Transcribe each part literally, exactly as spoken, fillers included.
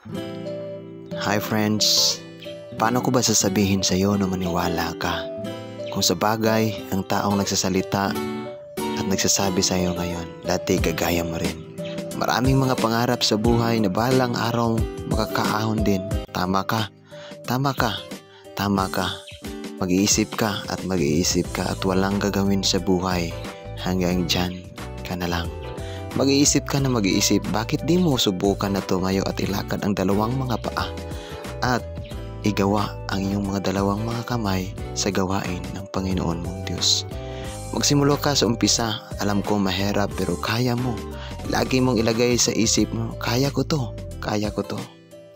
Hi friends, paano ko ba sasabihin sa iyo na maniwala ka? Kung sa bagay, ang taong nagsasalita at nagsasabi sa iyo ngayon, dati gagaya mo rin. Maraming mga pangarap sa buhay na balang araw makakaahon din. Tama ka, tama ka, tama ka. Mag-iisip ka at mag-iisip ka at walang gagawin sa buhay. Hanggang dyan ka na lang. Mag-iisip ka na mag-iisip, bakit di mo subukan na tumayo at ilakad ang dalawang mga paa at igawa ang iyong mga dalawang mga kamay sa gawain ng Panginoon mong Diyos. Magsimula ka sa umpisa, alam ko mahirap pero kaya mo. Lagi mong ilagay sa isip mo, kaya ko to, kaya ko to.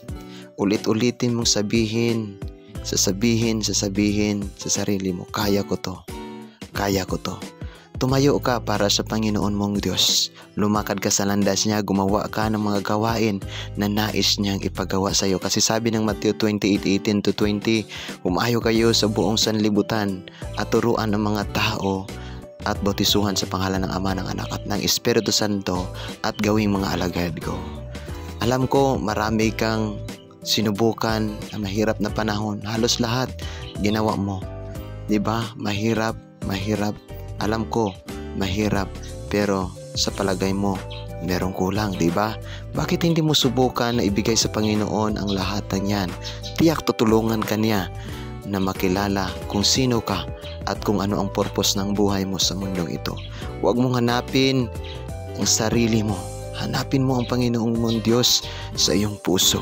Ulit-ulitin mong sabihin, sasabihin, sasabihin sa sarili mo, kaya ko to, kaya ko to. Tumayo ka para sa Panginoon mong Diyos. Lumakad ka sa landas niya, gumawa ka ng mga gawain na nais niyang ipagawa sa iyo. Kasi sabi ng Matthew twenty-eight eighteen to twenty, umayo kayo sa buong sanlibutan at turuan ang mga tao at bautisuhan sa pangalan ng Ama, ng Anak at ng Espiritu Santo at gawing mga alagad ko. Alam ko marami kang sinubukan na mahirap na panahon. Halos lahat ginawa mo. Diba? Mahirap, mahirap. Alam ko, mahirap, pero sa palagay mo, merong kulang, di ba? Bakit hindi mo subukan na ibigay sa Panginoon ang lahat ng yan? Tiyak tutulungan ka niya na makilala kung sino ka at kung ano ang purpose ng buhay mo sa mundong ito. Huwag mong hanapin ang sarili mo. Hanapin mo ang Panginoong mong Diyos sa iyong puso.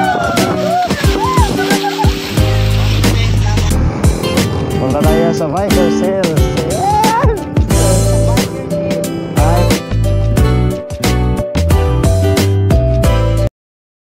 Punta tayo sa Vibe.